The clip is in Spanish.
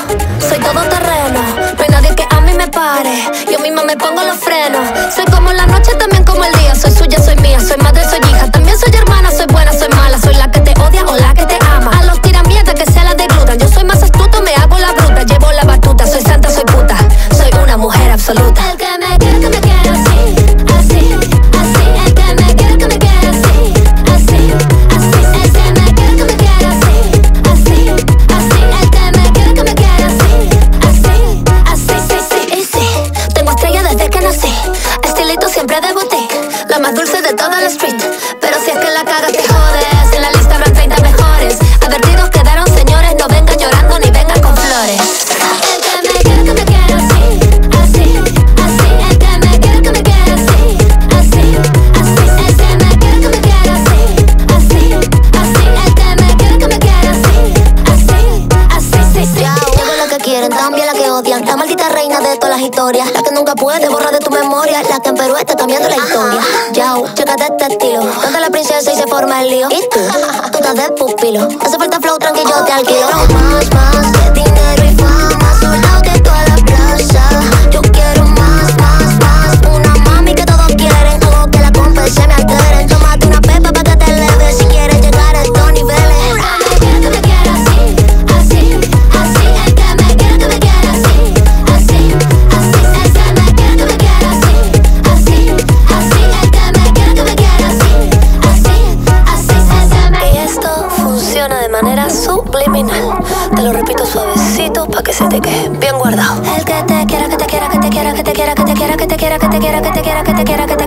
soy todoterreno. No hay nadie que a mí me pare, yo misma me pongo los frenos. Soy como la noche, también como el día. Soy suya, soy mía, soy madre, soy hija. También soy hermana, soy buena, soy mala. Soy la que te odia o la que te ama. A los tiramietas que se la deglutan. Yo soy más astuto, me hago la bruta. Llevo la batuta, soy santa, soy puta. Soy una mujer absoluta. El que me quiere así, así, así. El que me quiere así, así, así. El que me quiere así, así, así. El que me quiere así, así, así, sí, sí, sí. Tengo estrella desde que nací, estilito siempre de boutique, la más dulce de toda la street. Pero si es que la cagas te jodes, en la lista habrán 30 mejores. Advertidos quedaron, señores, no vengan llorando ni vengan con flores. El que me quiere así, así, así. El que me quiere así, así, así. El que me quiere así, así, así. El que me quiere así, así, sí, sí. Tengo la que quieren, también la que odian. La maldita reina de todas las historias, la que nunca puede borrar de tu memoria, la que en Perú está cambiando la historia. Yao, chécate este estilo, canta la princesa y se forma el lío. ¿Y tú? Tú estás de pupilo, hace falta flow, tranquilo, yo te alquilo. Más de dinero y fama, soldado de toda la plaza. Yo quiero más. Una mami que todos quieren, hago que la compa se me alteren. Tómate una pepa pa' que te eleves si quieres llegar a estos niveles. El que me quiere así, así, así. El que me quiere así, así, así. El que me quiere así, así, así. El que me quiere así, así, así. Y esto funciona de manera subliminal. Te lo repito suavecito pa' que se te quede bien guardado. El que te quiera, que te quiera, que te quiera, que te quiera, que te quiera, que te quiera, que te quiera, que te quiera, que te quiera, que te